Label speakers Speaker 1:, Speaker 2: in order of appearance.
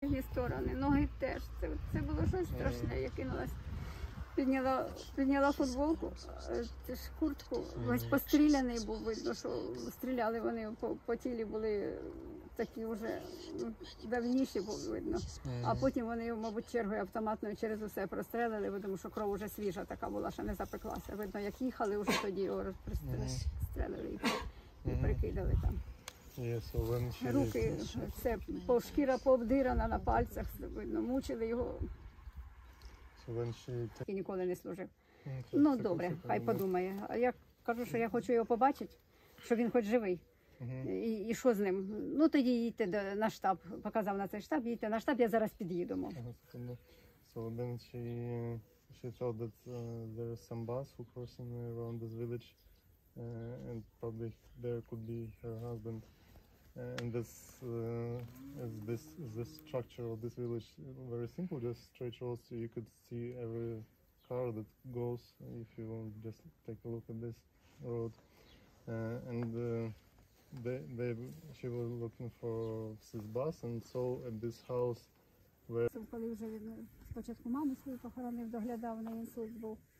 Speaker 1: Дві сторони, ноги теж. Це було щось страшне. Я кинулась, підняла футболку, куртку, весь постріляний був, видно, що стріляли вони по тілі, були такі вже давніші, було видно. А потім вони, мабуть, чергою автоматною через усе прострелили, тому що кров вже свіжа така була, що не запеклася. Видно, як їхали, вже тоді його розстрелили і прикидали там. Руки, це шкіра пообдирана на пальцях, видно, мучили його. І ніколи не служив. Ну, добре, хай подумає. А я кажу, що я хочу його побачити, що він хоч живий. І що з ним? Ну, тоді їдьте на штаб, показав на цей штаб, їдьте на штаб, я зараз під'їду.
Speaker 2: So then she thought that there is some bus who crossing around this village, and probably there could be her husband. And this structure of this village very simple, just straight roads. So you could see every car that goes. If you want, just take a look at this road. She was looking for this bus and saw at this house where.
Speaker 1: Коли вже спочатку маму свою похоронив, доглядав, на інсульт був.